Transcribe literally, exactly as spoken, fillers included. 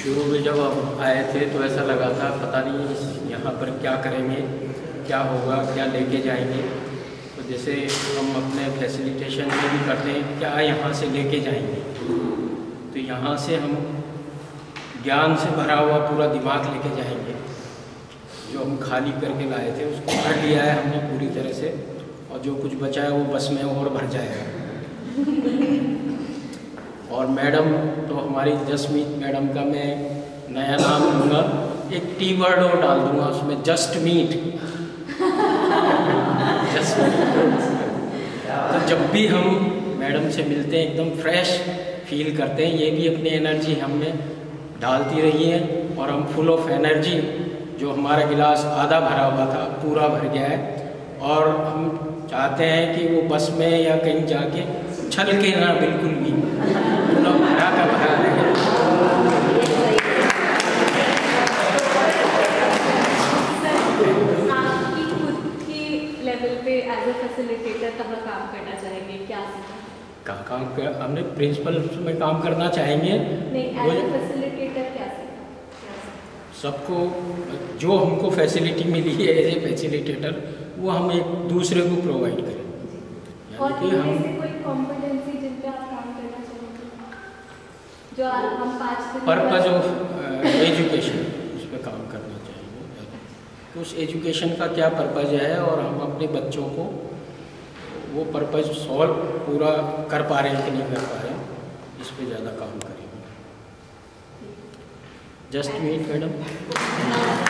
शुरू में जब हम आए थे तो ऐसा लगा था पता नहीं यहाँ पर क्या करेंगे, क्या होगा, क्या लेके जाएंगे। तो जैसे हम अपने फैसिलिटेशन में भी करते हैं, क्या यहाँ से लेके जाएंगे। तो यहाँ से हम ज्ञान से भरा हुआ पूरा दिमाग लेके जाएंगे। जो हम खाली करके लाए थे उसको भर लिया है हमने पूरी तरह से, और जो कुछ बचा है वो बस में और भर जाएगा। और मैडम तो हमारी जसमीत मैडम का मैं नया नाम दूंगा, एक टी वर्ड और डाल दूंगा उसमें, जस्ट मीट। Just meet. तो जब भी हम मैडम से मिलते हैं एकदम फ्रेश फील करते हैं। ये भी अपनी एनर्जी हम में डालती रही है और हम फुल ऑफ एनर्जी, जो हमारा गिलास आधा भरा हुआ था पूरा भर गया है। और हम चाहते हैं कि वो बस में या कहीं जाके छल के ना, बिल्कुल भी पूरा भरा का भरा रहे। आपकी खुद की लेवल पे एज अ फैसिलिटेटर कहाँ काम करना चाहेंगे, क्या सीखा? कहाँ काम कर हमने प्रिंसिपल में काम करना चाहेंगे। नहीं, एज अ फैसिलिटेटर क्या सीखा? सबको जो हमको फैसिलिटी मिली है एज ए फैसिलिटेटर, वो हम एक दूसरे को प्रोवाइड करें। और हम कोई कॉम्पिटेंसी जिन पे आप काम करना चाहेंगे, जो हम पाँच दिन पर्पज ऑफ एजुकेशन, उस पर काम करना चाहेंगे कि उस एजुकेशन का क्या पर्पज है और हम अपने बच्चों को वो पर्पज सॉल्व पूरा कर पा रहे हैं कि नहीं कर पा रहे हैं, इस पे ज़्यादा काम करेंगे। Just meet madam.